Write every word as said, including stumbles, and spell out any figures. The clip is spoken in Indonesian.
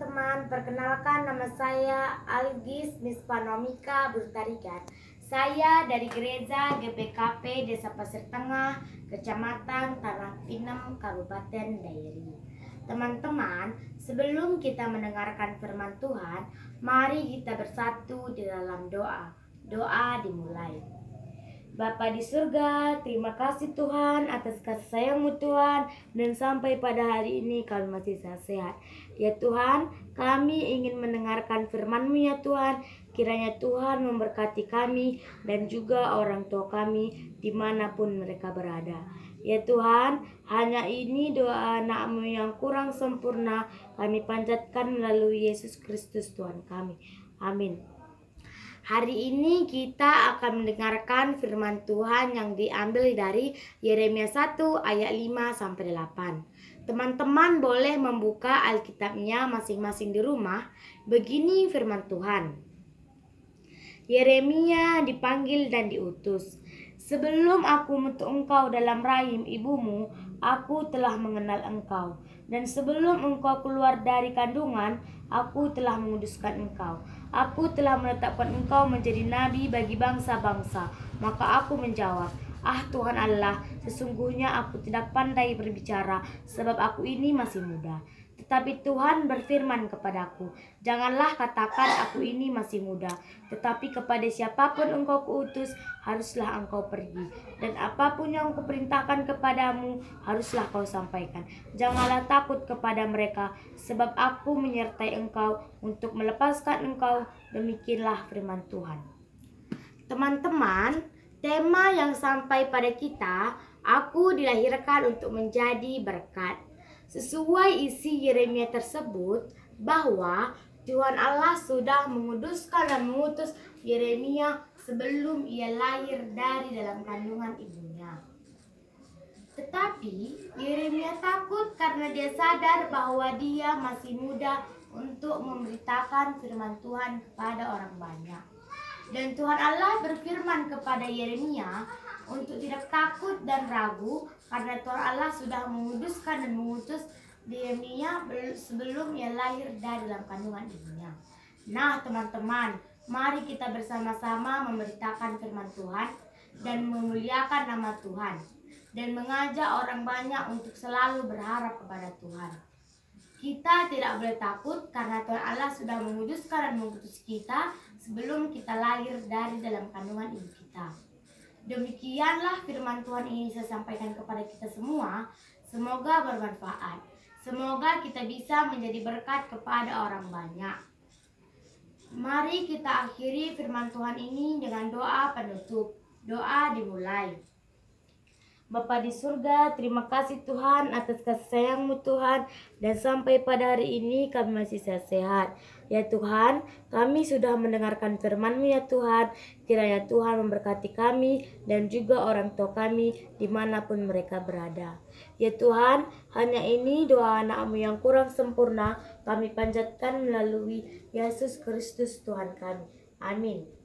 teman-teman, perkenalkan nama saya Algis Mispanomika Burtarigan. Saya dari Gereja G B K P Desa Pasir Tengah, Kecamatan Tanah Pinem, Kabupaten Dairi. Teman-teman, sebelum kita mendengarkan firman Tuhan, mari kita bersatu di dalam doa. Doa dimulai. Bapa di surga, terima kasih Tuhan atas kasih sayang-Mu Tuhan, dan sampai pada hari ini kami masih sehat. Ya Tuhan, kami ingin mendengarkan firman-Mu ya Tuhan. Kiranya Tuhan memberkati kami dan juga orang tua kami dimanapun mereka berada. Ya Tuhan, hanya ini doa anak-Mu yang kurang sempurna kami panjatkan melalui Yesus Kristus Tuhan kami. Amin. Hari ini kita akan mendengarkan firman Tuhan yang diambil dari Yeremia satu ayat lima sampai delapan. Teman-teman boleh membuka Alkitabnya masing-masing di rumah. Begini firman Tuhan. Yeremia dipanggil dan diutus. Sebelum aku membentuk engkau dalam rahim ibumu, aku telah mengenal engkau. Dan sebelum engkau keluar dari kandungan, aku telah menguduskan engkau. Aku telah menetapkan engkau menjadi nabi bagi bangsa-bangsa. Maka aku menjawab, ah Tuhan Allah, sesungguhnya aku tidak pandai berbicara, sebab aku ini masih muda. Tetapi Tuhan berfirman kepadaku, janganlah katakan aku ini masih muda, tetapi kepada siapapun engkau kuutus, haruslah engkau pergi. Dan apapun yang kuperintahkan kepadamu, haruslah kau sampaikan. Janganlah takut kepada mereka, sebab aku menyertai engkau untuk melepaskan engkau. Demikianlah firman Tuhan. Teman-teman, tema yang sampai pada kita, aku dilahirkan untuk menjadi berkat. Sesuai isi Yeremia tersebut, bahwa Tuhan Allah sudah menguduskan dan mengutus Yeremia sebelum ia lahir dari dalam kandungan ibunya. Tetapi Yeremia takut karena dia sadar bahwa dia masih muda untuk memberitakan firman Tuhan kepada orang banyak. Dan Tuhan Allah berfirman kepada Yeremia untuk tidak takut dan ragu, karena Tuhan Allah sudah menguduskan dan mengutus Yeremia sebelum ia lahir dari dalam kandungan ibunya. Nah teman-teman, mari kita bersama-sama memberitakan firman Tuhan dan memuliakan nama Tuhan, dan mengajak orang banyak untuk selalu berharap kepada Tuhan. Kita tidak boleh takut karena Tuhan Allah sudah menguduskan dan mengutus kita sebelum kita lahir dari dalam kandungan ibu kita. Demikianlah firman Tuhan ini saya sampaikan kepada kita semua. Semoga bermanfaat. Semoga kita bisa menjadi berkat kepada orang banyak. Mari kita akhiri firman Tuhan ini dengan doa penutup. Doa dimulai. Bapa di surga, terima kasih Tuhan atas kasih sayang-Mu Tuhan, dan sampai pada hari ini kami masih sehat-sehat. Ya Tuhan, kami sudah mendengarkan firman-Mu ya Tuhan. Kiranya Tuhan memberkati kami dan juga orang tua kami dimanapun mereka berada. Ya Tuhan, hanya ini doa anak-Mu yang kurang sempurna kami panjatkan melalui Yesus Kristus Tuhan kami. Amin.